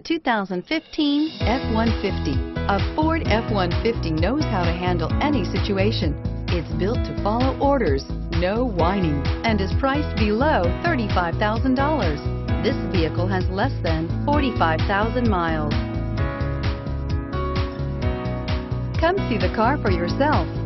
2015 F-150. A Ford F-150 knows how to handle any situation. It's built to follow orders, no whining, and is priced below $35,000. This vehicle has less than 45,000 miles. Come see the car for yourself.